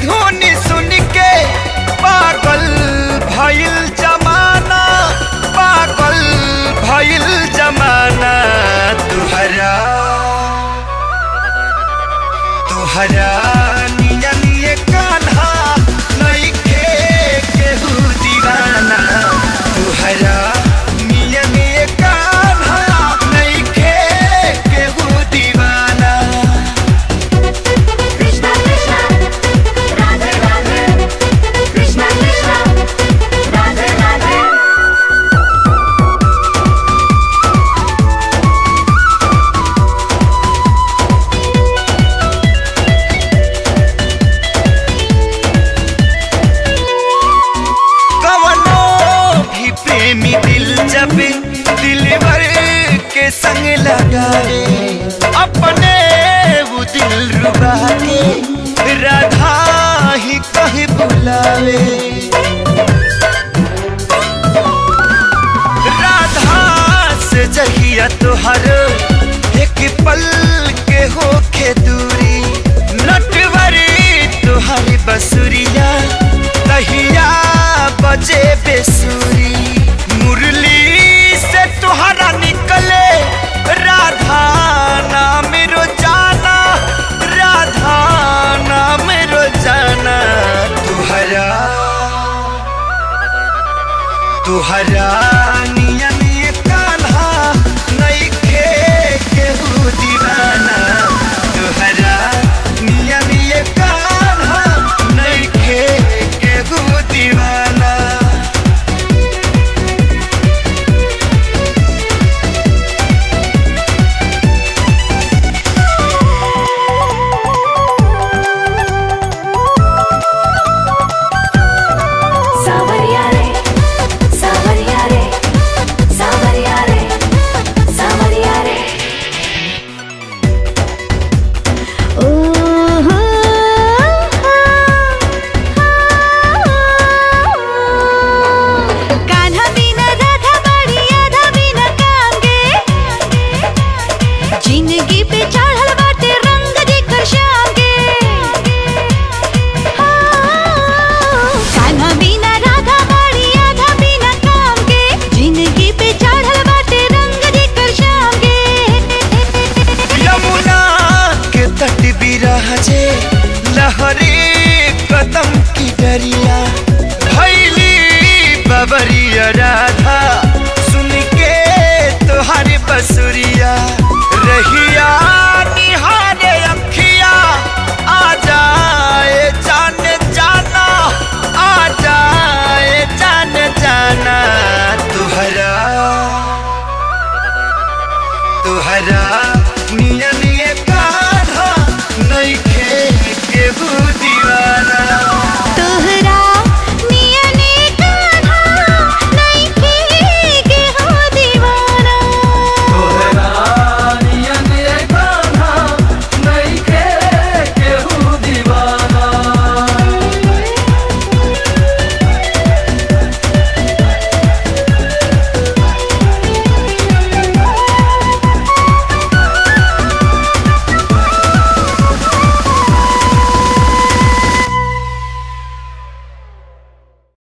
धुन सुन के पागल भइल जमाना, पागल भइल जमाना। तुहरा तुहरा नियन ये कान्हा नइखे केहू दीवाना। तुहरा नियन ये कान्हा नइखे केहू दीवाना। कृष्णा कृष्णा राधे राधे, कृष्णा कृष्णा राधे राधे। प्रेमी दिल जब दिलवर के संग लगाए, अपने वो दिल रुबा के राधा ही कहीं बुलावे। राधा से जहिया तुहर एक पल के होखे दूरी, नटवरी तुहरी बसुरिया तहिया बजे बेसुरी। मुरली से तुहरा निकले राधा नाम रोजाना, राधा नाम रोजाना। तुहरा तुहरा